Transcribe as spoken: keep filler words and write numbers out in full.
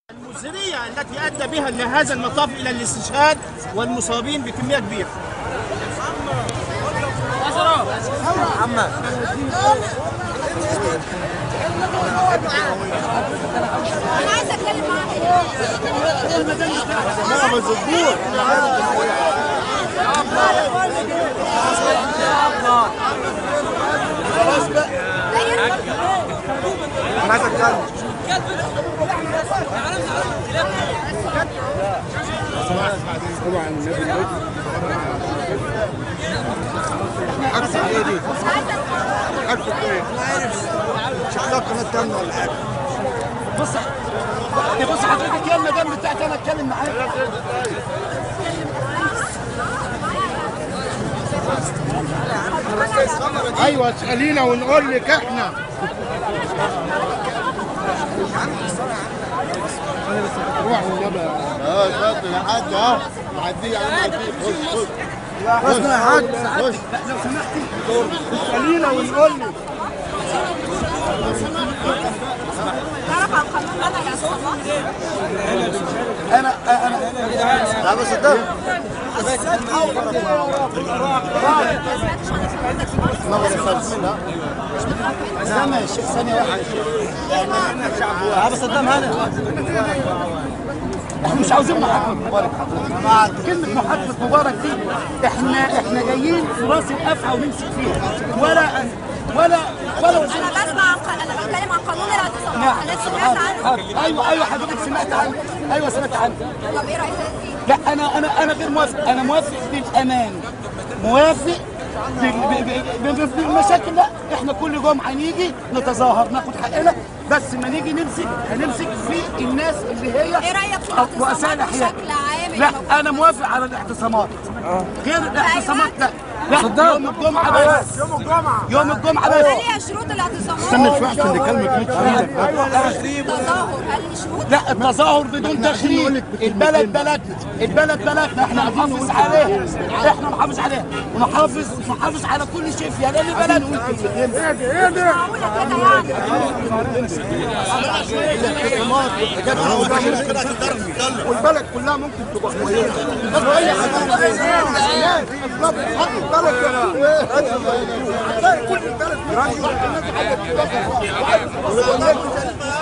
المزرية التي أدى بها لهذا المطاف إلى الاستشهاد والمصابين بكمية كبيرة. محمد أنا عايزة أتكلم انا عايز اتكلم. طبعا حادثة ايه دي؟ حادثة ايه؟ شكلها قناة تامنة ولا حاجة؟ بص بص حضرتك يا المدام بتاعتي أنا أتكلم معاك. ايوه اسالينا ونقول لك احنا. روح والنبي. اه اتفضل يا حاج اهو. معدي يا عم عدي. خش خش. خش يا حاج. لو سمحتي اسالينا ونقول لك. تعرف عن قانون أنا يا أستاذ الله؟ أنا أنا لا بس ده استنى يا شيخ ثانية واحدة. لا بس قدام هنا. احنا مش عاوزين محاكمة مبارك حضرتك. كلمة محاكمة مبارك دي احنا احنا جايين في راس الافعى ونمسك فيها ولا ولا ولا وزير. أنا بسمع عن ق- أنا بتكلم عن قانون الاعتصامات. نعم. أنا سمعت عنه. حاضر. ايوه ايوه حضرتك سمعت عنه. ايوه سمعت عنه. طب إيه رأيك فيه؟ لا انا انا انا غير موافق. انا موافق بالامان. موافق بال- ب- ب- ب- بالمشاكل. لا احنا كل جمعه نيجي نتظاهر ناخد حقنا، بس ما نيجي نمسك هنمسك في الناس اللي هي إيه رأيك في رؤساء الاعتصامات الاحياء. بشكل عام؟ اللي لا موجودة؟ انا موافق على الاعتصامات. غير الاعتصامات لا لا يوم الجمعه بس. يوم الجمعه يوم الجمعه بس. هل هي شروط الاعتصامات؟ استنى شويه عشان نكلمك مية التظاهر هل ليه شروط؟ لا التظاهر بدون تخريب. البلد بلدنا، البلد بلدنا، احنا نحافظ عليها، احنا نحافظ عليها ونحافظ نحافظ على كل شيء فيها لان بلدنا. معقولة كده يعني؟ والبلد كلها ممكن تبقى كويسه. اي حاجه البلد كل البلد